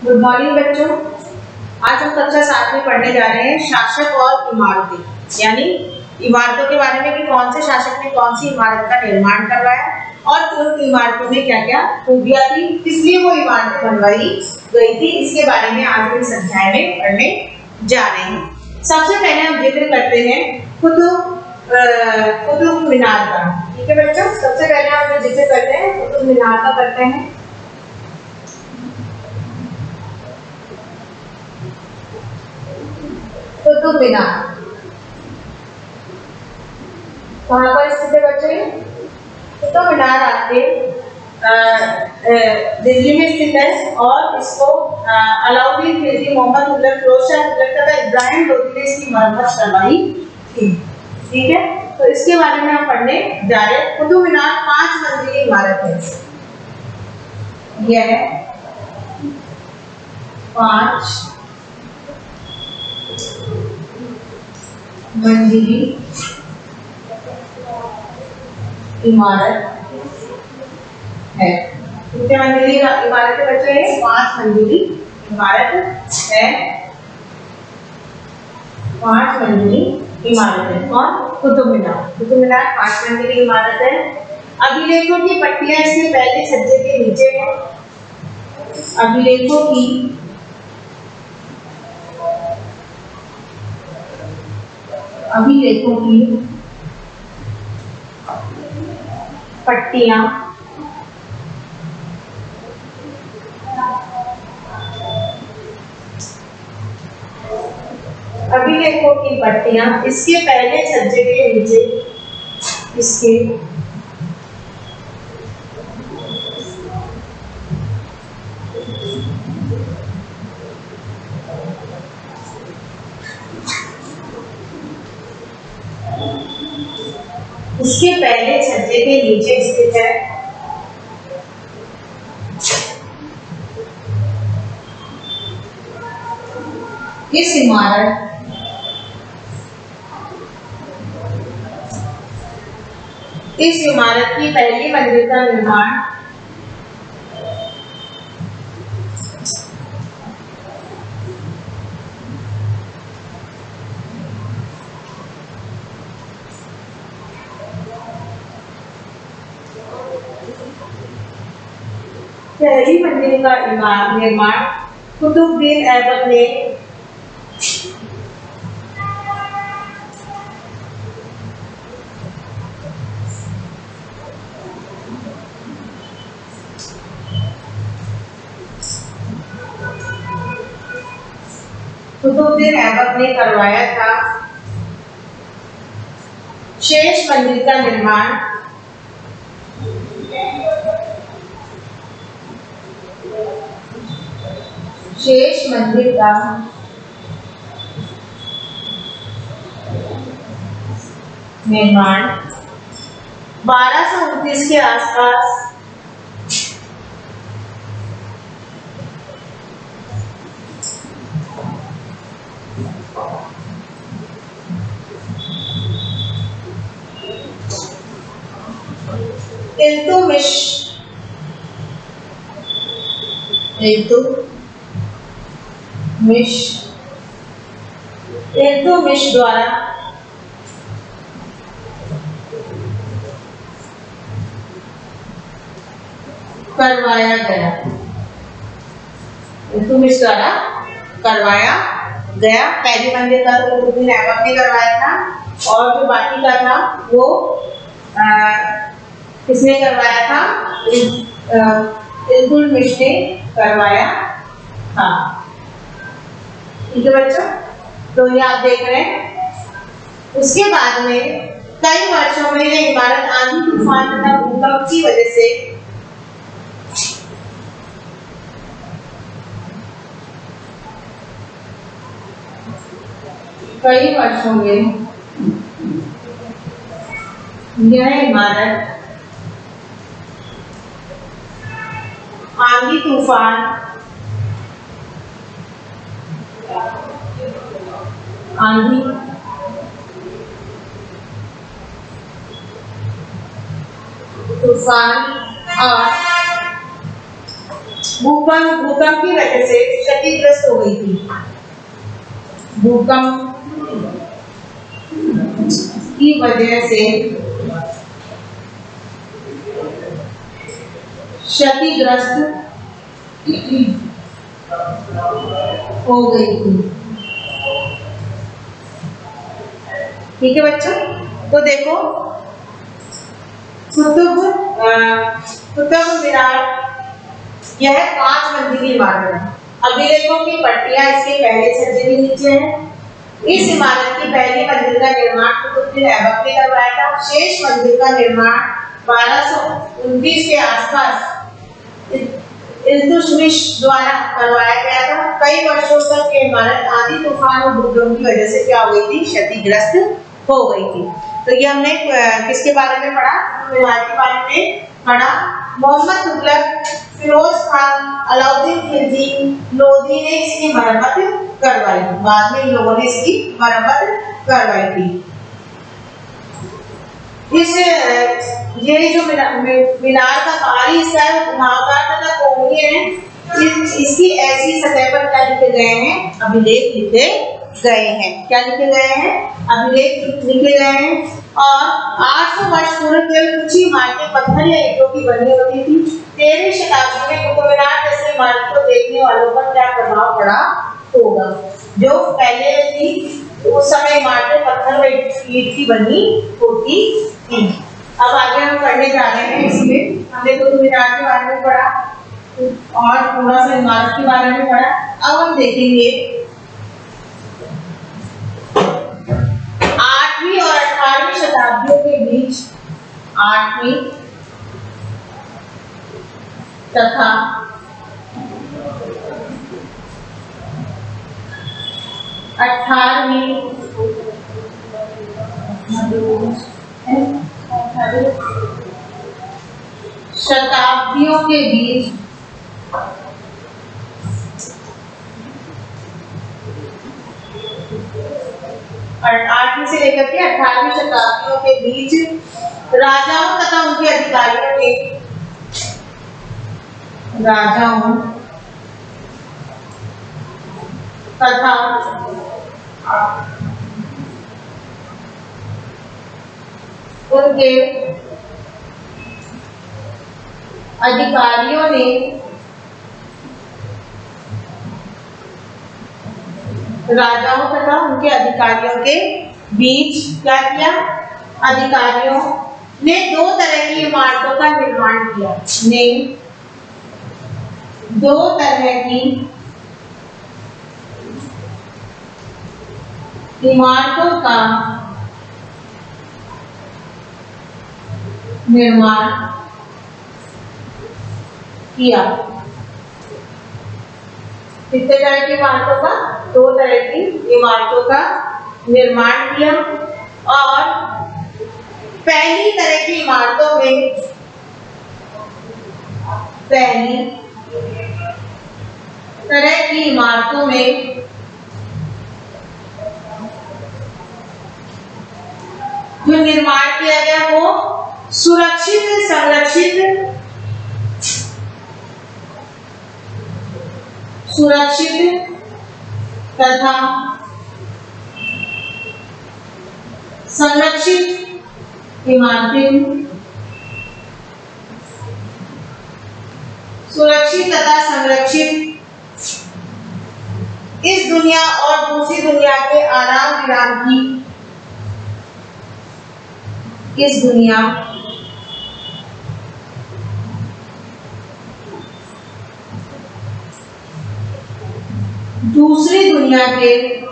Good morning बच्चों। आज हम कक्षा 7 में पढ़ने जा रहे हैं शासक और इमारतें, यानी इमारतों के बारे में कि कौन से शासक ने कौन सी इमारत का निर्माण करवाया और उन इमारतों में क्या क्या खूबियां थी, किस लिए वो इमारतें बनवाई गई थी, इसके बारे में आज हम इस अध्याय में पढ़ने जा रहे हैं। सबसे पहले हम जिक्र करते हैं कुतुब मीनार का। ठीक है बच्चों, सबसे पहले हम जो जिक्र करते हैं कुतुब मीनार का करते हैं। कुतुब मीनार कहाँ पर स्थित है बच्चे? कुतुब मीनार आपके दिल्ली में स्थित है और इसको अलाउद्दीन खिलजी, मोहम्मद तुगलक, फिरोज शाह तुगलक तथा इब्राहिम लोदी ने इसकी मरम्मत करवाई थी। ठीक है, तो इसके बारे में हम पढ़ने जा रहे हैं। कुतुब मीनार 5 मंजिली इमारत है। यह है 5 मंजिली इमारत है। कितने मंजिली इमारत है बच्चे? 5 मंजिली इमारत है। 5 मंजिली इमारत है। कौन? कुतुब मीनार। कुतुब मीनार 5 मंजिली इमारत है। अभिलेखों की पट्टियां इसके पहले छज्जे के नीचे है। अभिलेखों की पट्टियां इसके पहले छज्जे के नीचे, इसके पहले छज्जे के नीचे स्थित है। इस इमारत की पहली मंजिल का निर्माण कुतुबुद्दीन ऐबक ने करवाया था। शेष मंदिर का निर्माण शेष मंदिर का निर्माण 1229 के आसपास इल्तुतमिश द्वारा करवाया गया। इल्तुतमिश द्वारा करवाया गया। पहली मंजिल का तो कुतुबुद्दीन ऐबक ने करवाया था और जो बाकी का था वो किसने करवाया था? इल्तुतमिश ने करवाया था। ठीक है बच्चों, तो ये आप देख रहे हैं। उसके बाद में कई वर्षों में यह इमारत आंधी, तूफान तथा भूकंप की वजह से यह इमारत आंधी, तूफान और भूकंप की वजह से क्षतिग्रस्त हो गई थी। भूकंप की वजह से क्षतिग्रस्त हो गई थी। ठीक है बच्चों, तो देखो कुतुब मीनार यह 5 मंजिली इमारत है। अभिलेखों की पट्टियां इसके पहले छज्जे के नीचे है। इस इमारत की पहली मंजिल का निर्माण कुतुबुद्दीन ऐबक ने करवाया था। शेष मंजिल का निर्माण 1229 के आसपास इल्तुतमिश द्वारा करवाया गया था। कई वर्षों तक ये इमारत आंधी तूफान और भूकंप की वजह से क्या हो गई थी, क्षतिग्रस्त हो गई थी। तो ये हमने किसके बारे में पढ़ा, मीनार के बारे में पढ़ा। मोहम्मद तुगलक, फिरोज खान, अलाउद्दीन खिलजी लोधी ने इसकी मरम्मत करवाई। बाद में इन लोगों ने इसकी मरम्मत करवाई थी। ये जो मीनार का बाहरी हिस्सा है घुमावदार तथा कोणीय है। इसकी ऐसी सतह पर क्या लिखे गए हैं, अभिलेख लिखे गए हैं। क्या लिखे गए हैं, अभिलेख लिखे गए हैं। और 800 वर्ष पूर्व केवल कुछ ही इमारतें पत्थर या ईंटों की बनी होती थी। 13वीं शताब्दी में कुतुब मीनार जैसी इमारत को देखने वालों पर क्या प्रभाव पड़ा होगा। जो पहले थी उस समय इमारतें पत्थर व ईंट की बनी होती थी। अब आगे हम पढ़ने जा रहे हैं। इसमें हमने कुतुब मीनार के बारे में पढ़ा और थोड़ा सा इमारत के बारे में पढ़ा। अब हम देखेंगे 8वीं और 18वीं शताब्दियों के बीच 8वीं तथा 18वीं शताब्दियों के बीच और 8वीं से लेकर के 18वीं शताब्दियों के बीच राजाओं तथा उनके अधिकारियों ने तथा उनके अधिकारियों ने राजाओं तथा उनके अधिकारियों के बीच क्या किया, अधिकारियों ने 2 तरह की इमारतों का निर्माण किया। ने 2 तरह की इमारतों का निर्माण किया। कितने तरह की इमारतों का, 2 तरह की इमारतों का निर्माण किया। और पहली तरह की इमारतों में जो निर्माण किया गया वो सुरक्षित, तथा संरक्षित इमारतें, सुरक्षित तथा संरक्षित इस दुनिया और दूसरी दुनिया के आराम विराम की, इस दुनिया दूसरी दुनिया के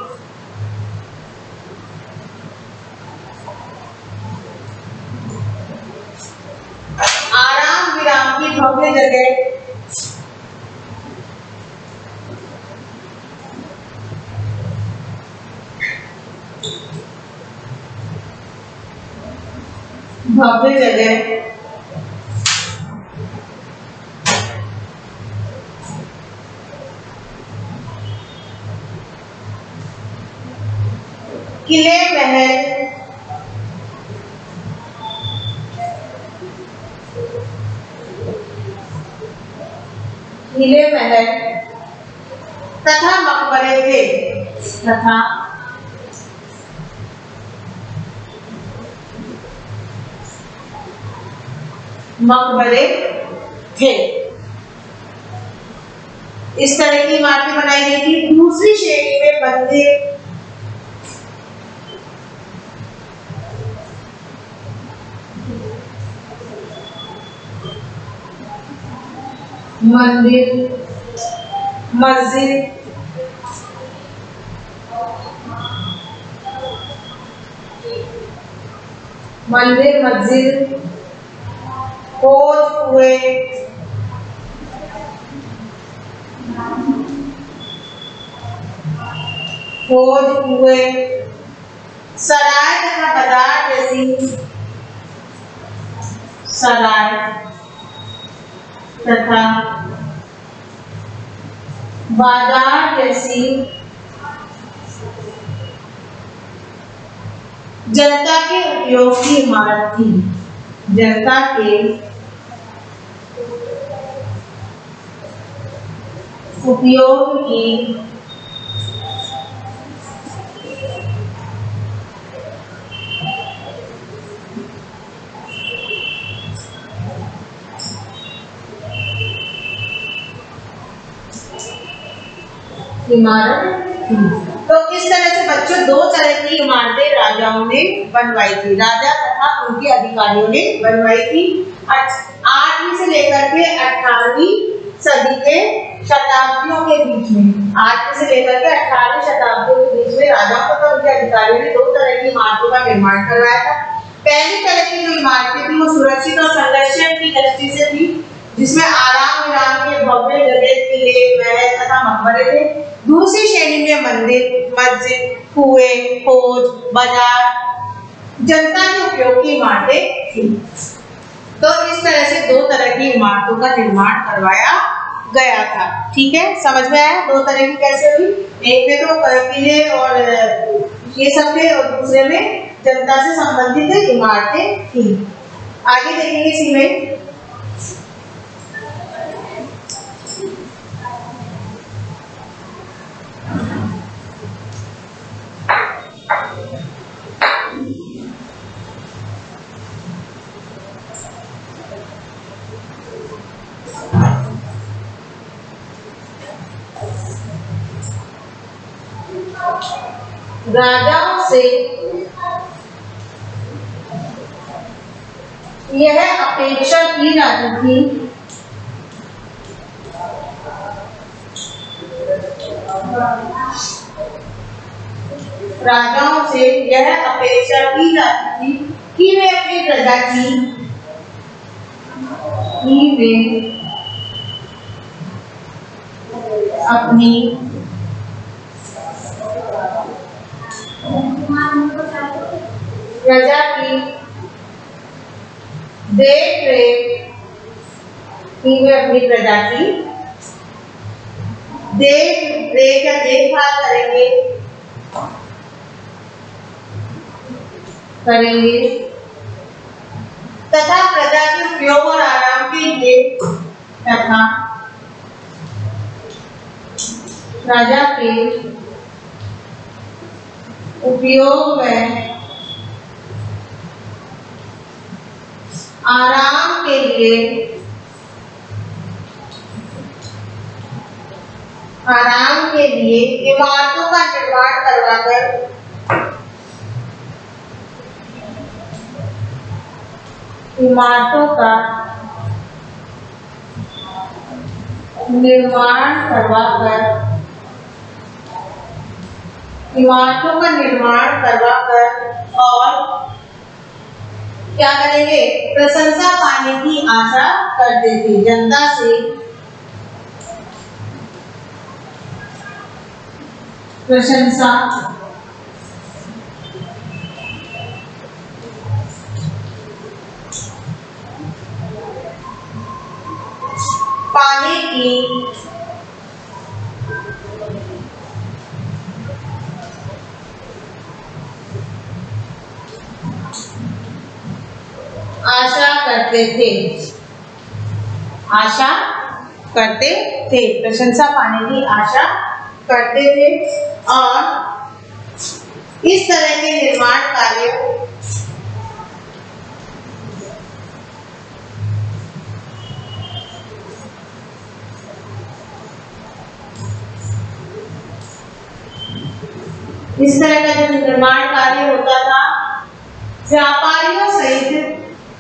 आराम विराम की भव्य जगह किले, महल, किले महल तथा मकबरे थे, तथा मकबरे थे। इस तरह की इमारतें बनाई गई थी। दूसरी श्रेणी में मंदिर, मस्जिद, मस्जिद, खोज कुएं, सराय तथा बाजार जैसी, सराय तथा बाजार जैसी जनता के उपयोग की इमारत थी। जनता के उपयोग की इमारत थी। तो इस तरह से बच्चों दो तरह की इमारतें राजाओं ने बनवाई थी, राजा तथा उनके अधिकारियों ने बनवाई थी। 8वीं से लेकर के 18वीं सदी के शताब्दियों के बीच में, 8वीं से लेकर के 18वीं शताब्दियों के बीच में राजाओं तथा उनके अधिकारियों ने दो तरह की इमारतों का निर्माण करवाया था। पहली तरह की जो इमारतें थी वो सुरक्षित और संरक्षण की दृष्टि से थी, जिसमें आराम विराम के भव्य जगह, किले, महल तथा मकबरे थे। दूसरी श्रेणी में मंदिर, मस्जिद, कुएं, खोज, बाजार, जनता के उपयोग की इमारतें थी। तो इस तरह से दो तरह की इमारतों का निर्माण करवाया गया था। ठीक है, समझ में आया? दो तरह की कैसे हुई? एक में तो किले और ये सब थे और दूसरे में जनता से संबंधित इमारतें थी। आगे देखेंगे इसी में। राजाओं से यह अपेक्षा की जाती थी कि वे अपनी प्रजा की देख रेख या देखभाल करेंगे तथा प्रजा के उपयोग और आराम के लिए तथा प्रजा के उपयोग में आराम के लिए इमारतों का निर्माण करवाकर और क्या करेंगे? प्रशंसा पाने की आशा करते थे। जनता से प्रशंसा पाने की आशा करते थे। करते थे, प्रशंसा पाने की आशा करते थे और इस तरह के निर्माण कार्य इस तरह का जो निर्माण कार्य होता था व्यापारियों सहित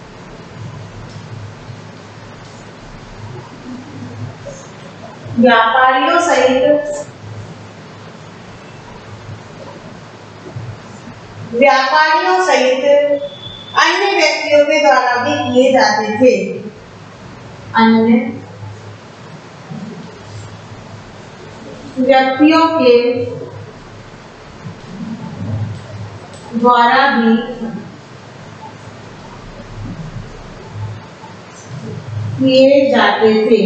अन्य व्यक्तियों के द्वारा भी किए जाते थे। अन्य व्यक्तियों के द्वारा भी किए जाते थे।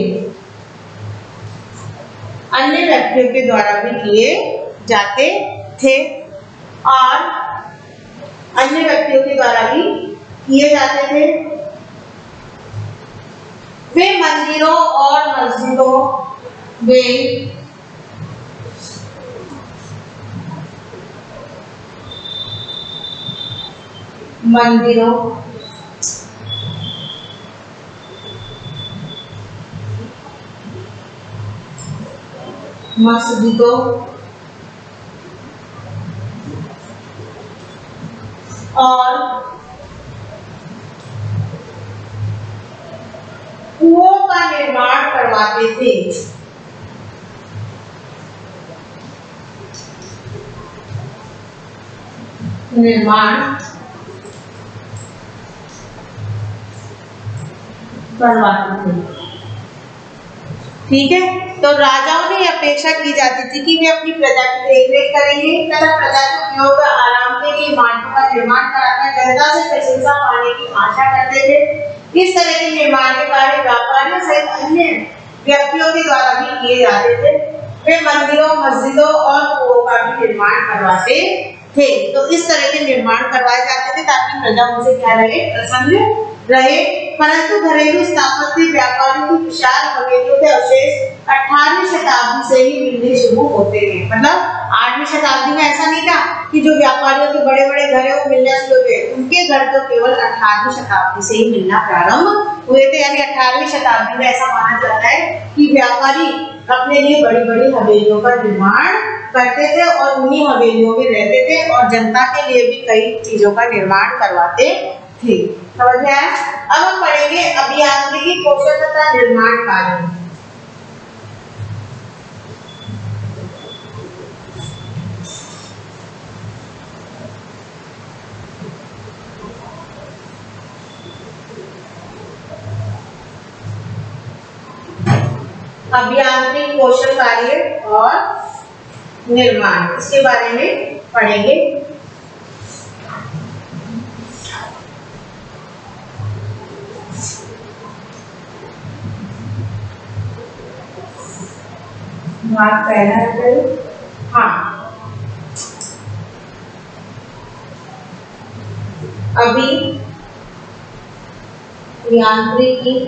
अन्य व्यक्तियों के द्वारा भी किए जाते थे और अन्य व्यक्तियों के द्वारा भी किए जाते थे। वे मंदिरों और मस्जिदों मस्जिदों और कुओं का निर्माण करवाते थे। ठीक है, तो राजाओं ने अपेक्षा की जाती थी कि वे अपनी प्रजा की देखरेख करेंगे तथा प्रजा के उपयोग आराम के लिए इमारतों का निर्माण कराकर जनता से प्रशंसा पाने की आशा करते थे। इस तरह के निर्माण के कार्य व्यापारियों सहित अन्य व्यक्तियों के द्वारा भी किए जाते थे। वे मंदिरों, मस्जिदों और कुओं का भी निर्माण करवाते थे। तो इस तरह के निर्माण करवाए जाते थे ताकि प्रजा उनसे क्या रहे, प्रसन्न रहे। परंतु घरेलू स्थापत्य व्यापारियों की विशाल हवेलियों के अवशेष 18वीं शताब्दी से ही मिलने शुरू होते हैं। मतलब 8वीं शताब्दी में ऐसा नहीं था कि जो व्यापारियों के बड़े-बड़े घर है वो मिलना शुरू हुए, उनके घर तो केवल 18वीं शताब्दी से ही मिलना प्रारंभ हुए थे। यानी 18वीं शताब्दी में ऐसा माना जाता है कि व्यापारी अपने लिए बड़ी-बड़ी हवेलियों का निर्माण करते थे और उन्हीं हवेलियों में रहते थे और जनता के लिए भी कई चीजों का निर्माण करवाते थे। समझ में आया? अब हम पढ़ेंगे अभियांत्रिकी कौशल तथा निर्माण कार्य। अभियांत्रिक कौशल कार्य और निर्माण, इसके बारे में पढ़ेंगे। भाग पहला है। हाँ, अभियांत्रिकी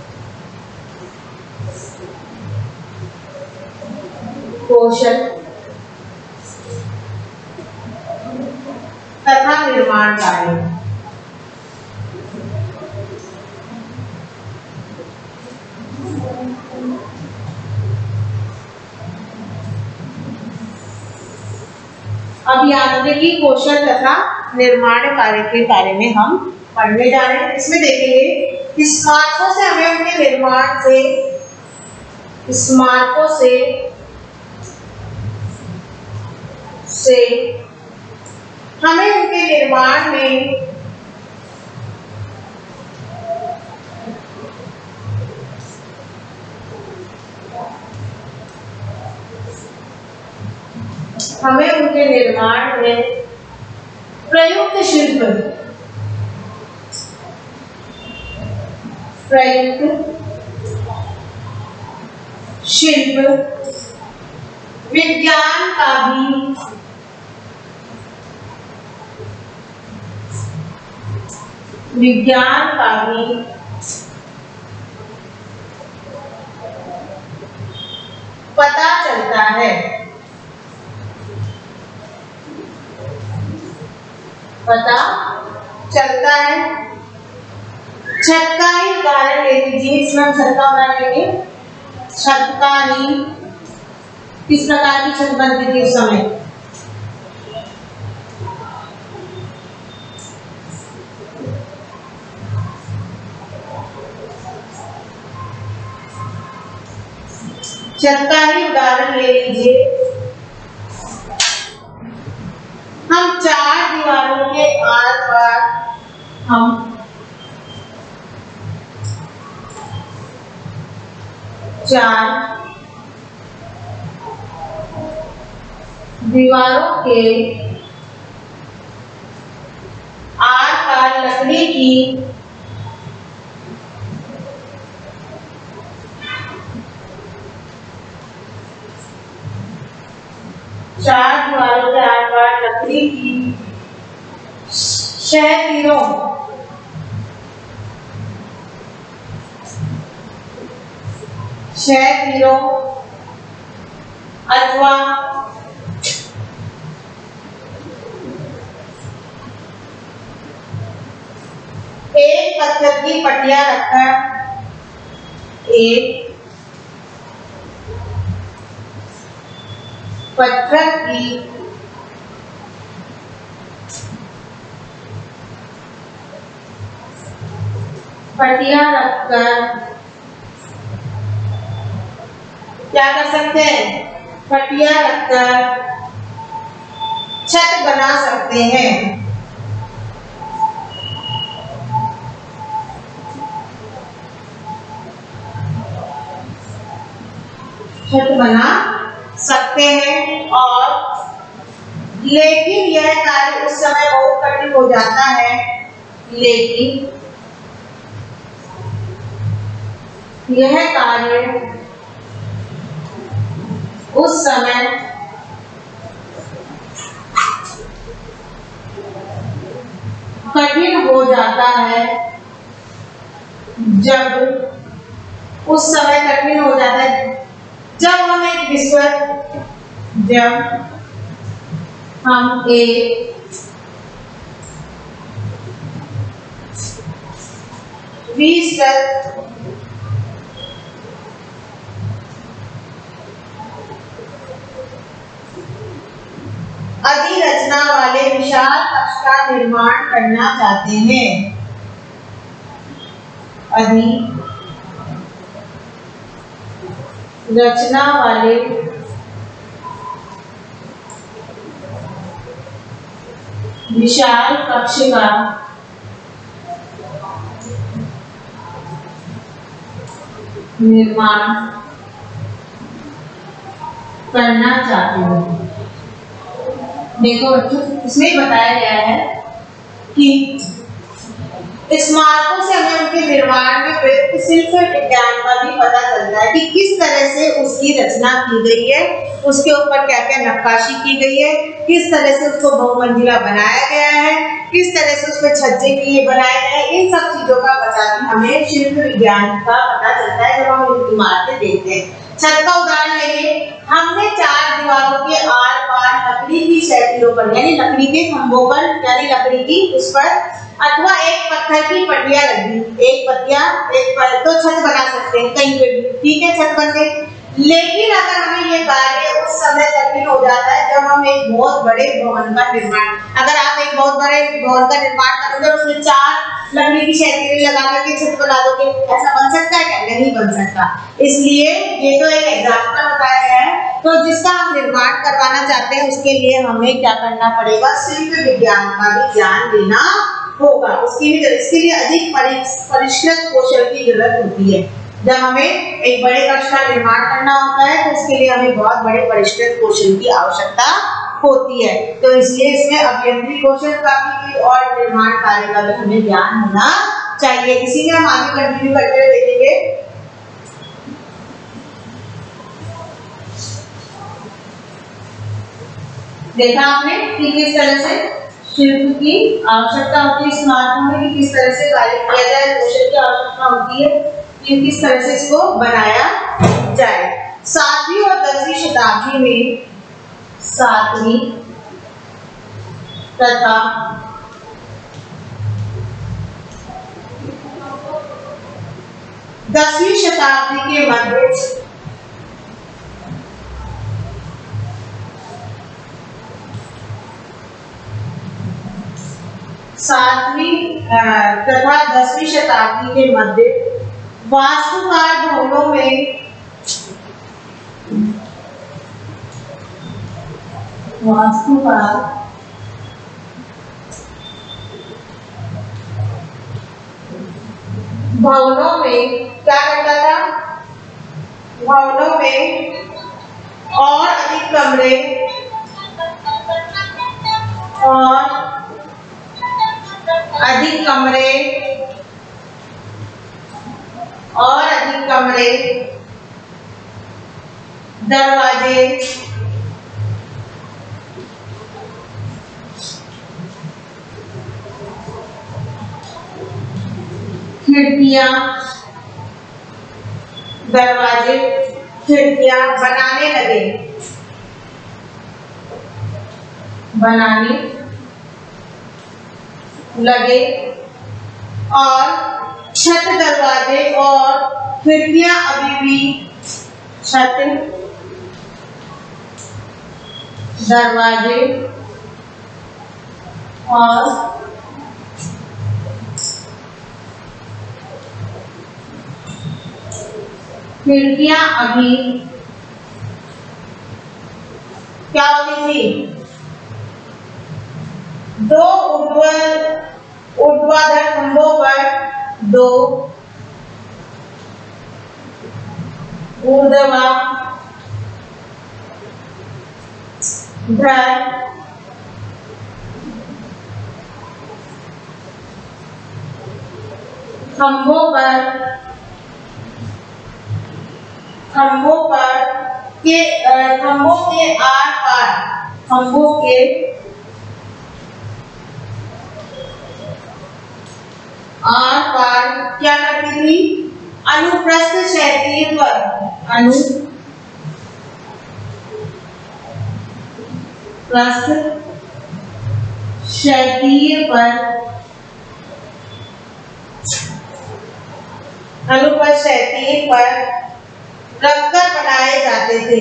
कौशल तथा निर्माण कार्य। अभियांत्रिकी कौशल तथा निर्माण कार्य के बारे में हम पढ़ने जा रहे हैं। इसमें देखेंगे स्मारकों से हमें उनके निर्माण से हमें उनके निर्माण में प्रयुक्त शिल्प विज्ञान का भी पता चलता है। पता चलता है। छत का ही उदाहरण ले लीजिए। इसमें हम छत का उदाहरण लेंगे। छत का ही किस प्रकार की छत बनती थी उस समय? छत का ही उदाहरण ले लीजिए। हम चार दीवारों के आर पार हम चार दीवारों के आर पार लकड़ी की चार दीवारों के आर पार लकड़ी की शहतीरों अथवा एक पत्थर की पटिया रखकर एक पत्थर की पटिया रखकर क्या कर सकते हैं? पटिया रखकर छत बना सकते हैं। छत बना सकते हैं। और लेकिन यह कार्य उस समय बहुत कठिन हो जाता है। लेकिन यह कार्य उस समय कठिन हो जाता है जब उस समय कठिन हो जाता है जब हम एक विस्तृत अधिरचना वाले विशाल कक्ष का निर्माण करना चाहते हैं। अधिरचना वाले विशाल कक्ष का निर्माण करना चाहते हैं। देखो बच्चों, इसमें बताया गया है कि स्मारकों से हमें उनके निर्माण में प्रयुक्त शिल्प विज्ञान का भी पता चलता है कि किस तरह से उसकी रचना की गई है, उसके ऊपर क्या क्या नक्काशी की गई है, किस तरह से उसको बहुमंजिला बनाया गया है, किस तरह से उसमें छज्जे किए बनाए गए। इन सब चीजों का पता भी हमें शिल्प विज्ञान का पता चलता है जब हम इमारतें देखते हैं। छत का उदाहरण लेंगे। हमने चार दीवारों के आर पार लकड़ी की शैतियों पर यानी लकड़ी के खंभों पर यानी लकड़ी की उस पर अथवा एक पत्थर की पटिया रख दी। एक पटिया एक पर तो छत बना सकते हैं कहीं पे भी, ठीक है, छत बन गई। लेकिन अगर हमें ये कार्य उस समय कठिन हो जाता है जब हम एक बहुत बड़े भवन का निर्माण, अगर आप एक बहुत बड़े भवन का निर्माण करोगे और उसमें चार लकड़ी की शैतियां लगा करके छत बना दोगे, ऐसा बन सकता है क्या? नहीं बन सकता। इसलिए ये तो एक एग्जाम्पल बताया गया है। तो जिसका हम निर्माण करवाना चाहते हैं उसके लिए हमें क्या करना पड़ेगा? शिल्प विज्ञान का भी ज्ञान देना होगा। इसके लिए अधिक परिष्कृत कौशल की जरूरत होती है। जब हमें एक बड़े कक्ष का निर्माण करना होता है तो इसके लिए हमें बहुत बड़े परिष्कृत कौशल की आवश्यकता होती है। तो इसलिए इसमें अभियंत्रिक कौशल का भी और निर्माण कार्य का भी हमें ज्ञान होना चाहिए। इसी में हम आगे कंटिन्यू करते हुए देखेंगे। देखा आपने कि किस तरह से शिल्प की आवश्यकता होती है स्मारकों में, कि किस तरह से कार्य किया जाए, कौशल की आवश्यकता होती है कि किस तरह से इसको बनाया जाए। 7वीं और शताब्दी में 7वीं तथा 10वीं शताब्दी के मध्य 7वीं तथा 10वीं शताब्दी के मध्य वास्तुकार भवनों में क्या करता था? भवनों में और अधिक कमरे दरवाजे, खिड़कियां बनाने लगे और छत, दरवाजे और खिड़कियां अभी भी क्या होती थी? दो ऊर्ध्वाधर खंभों पर दो ऊर्ध्वाधर खंभों के आर पार क्या करती थी? अनुप्रस्थ क्षैतिज पर रखकर बनाए जाते थे।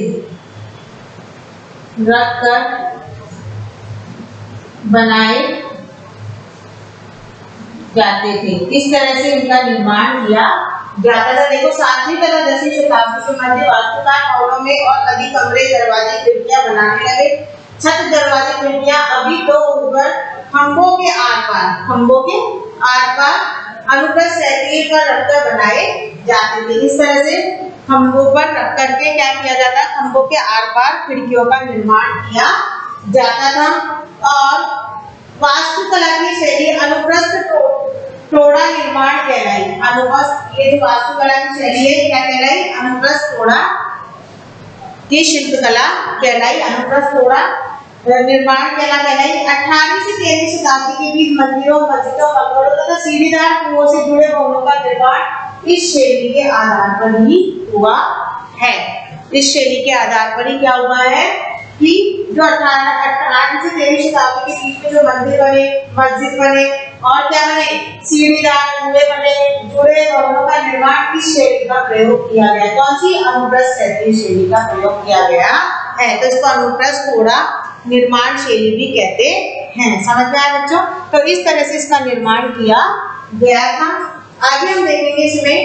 इस तरह से इनका निर्माण किया जाता था। देखो 7वीं तथा 10वीं शताब्दी के मध्य वास्तुकार भवनों में और अधिक कमरे, दरवाजे, खिड़कियां बनाने लगे। छत, दरवाजे, खिड़कियां अभी दो ऊपर खंभों के आर पार अनुप्रस्थ क्षैतिज पर रखकर बनाए जाते थे। इस तरह से खंभों पर रख करके क्या किया जाता? खंभों के आर पार खिड़कियों का निर्माण किया जाता था। और वास्तुकला की शैली अनुप्रस्थ टोड़ा निर्माण कहलाई। ये जो वास्तुकला की शैली है क्या कहलाई? अनुप्रस्थ टोड़ा की शिल्पकला कहलाई। अनुप्रस्थ टोड़ा निर्माण कहलाई। 18वीं से 13वीं शताब्दी के बीच मंदिरों, मस्जिदों, मकबरों तथा सीढ़ीदार कुओं से जुड़े भवनों का निर्माण इस शैली के आधार पर ही हुआ है। इस शैली के आधार पर ही क्या हुआ है कि जो 18वीं से 13वीं शताब्दी के बीच में जो मंदिर बने, मस्जिद बने और क्या बने? सीढ़ीदार कुएं बने, जुड़े भवनों का निर्माण इस शैली का प्रयोग किया गया। कौन सी? अनुप्रस्थ क्षैतिज शैली का प्रयोग किया गया है। तो इसको अनुप्रस्थ टोड़ा निर्माण शैली भी कहते हैं। समझ में आया बच्चों? तो इस तरह से इसका निर्माण किया गया था। आगे हम देखेंगे इसमें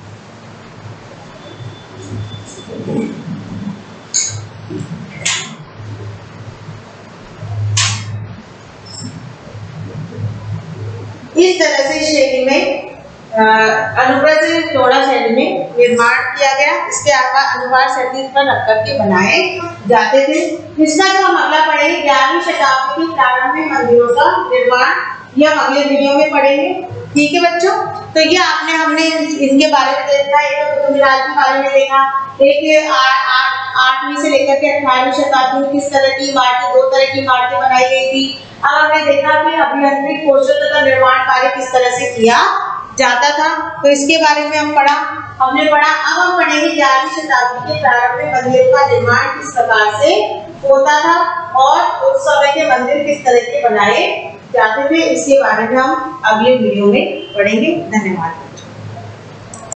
इस तरह से शैली में अनुप्रस्थ टोड़ा शैली में निर्माण किया गया। इसके अनुसार क्षैतिज पर रख करके बनाए जाते थे। इसका जो हम अगला पढ़ेंगे 11वीं शताब्दी के प्रारंभ में मंदिरों का निर्माण, ये हम अगले वीडियो में पढ़ेंगे। ठीक है बच्चों? तो ये हमने इनके बारे में देखा। एक तो कुतुब मीनार के बारे में देखा। एक 8वीं से लेकर के 18वीं शताब्दी में किस तरह की इमारतें, 2 तरह की इमारतें बनाई गई थी। अब हमने देखा कि अभियांत्रिक कौशल तथा निर्माण कार्य किस तरह से किया जाता था। तो इसके बारे में हमने पढ़ा। अब हम पढ़ेंगे 11वीं शताब्दी के प्रारंभ में मंदिर का निर्माण किस प्रकार से होता था और उस समय के मंदिर किस तरह के बनाए जाते थे। इसके बारे में हम अगले वीडियो में पढ़ेंगे। धन्यवाद।